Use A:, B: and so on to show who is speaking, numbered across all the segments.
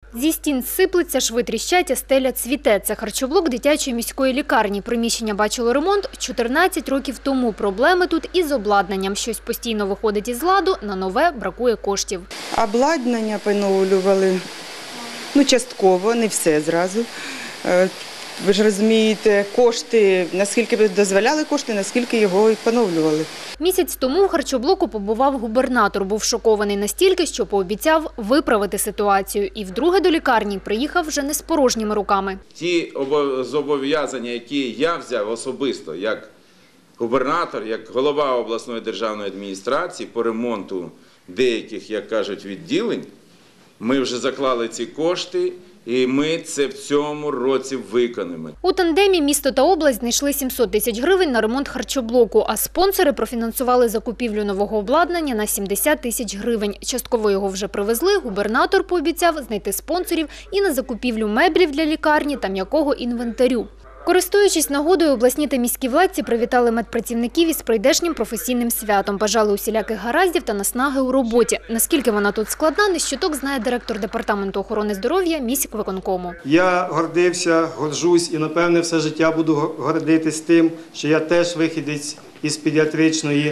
A: Зі стін сиплеться, шви тріщать, а стеля цвіте. Це харчоблок дитячої міської лікарні. Приміщення бачило ремонт 14 років тому. Проблеми тут із обладнанням. Щось постійно виходить із ладу, на нове бракує коштів.
B: Обладнання поновлювали, частково, не все зразу. Ви ж розумієте, кошти, наскільки б дозволяли кошти, наскільки його і поновлювали.
A: Місяць тому в харчоблоку побував губернатор. Був шокований настільки, що пообіцяв виправити ситуацію. І вдруге до лікарні приїхав вже не з порожніми руками.
C: Ті зобов'язання, які я взяв особисто, як губернатор, як голова обласної державної адміністрації по ремонту деяких, як кажуть, відділень, ми вже заклали ці кошти. І ми це в цьому році виконаємо.
A: У тандемі місто та область знайшли 700 тисяч гривень на ремонт харчоблоку, а спонсори профінансували закупівлю нового обладнання на 70 тисяч гривень. Частково його вже привезли, губернатор пообіцяв знайти спонсорів і на закупівлю меблів для лікарні та м'якого інвентарю. Користуючись нагодою, обласні та міські владці привітали медпрацівників із прийдешнім професійним святом. Бажали усіляких гараздів та наснаги у роботі. Наскільки вона тут складна, не щоток знає директор департаменту охорони здоров'я міськвиконкому.
D: Я гордився, горджусь і, напевне, все життя буду гордитись тим, що я теж вихідець із педіатричної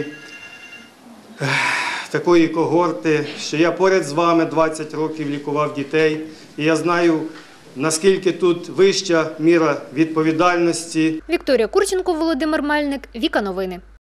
D: такої когорти, що я поряд з вами 20 років лікував дітей. І я знаю, наскільки тут вища міра відповідальності.
A: Вікторія Курченко, Володимир Мельник, Віка Новини.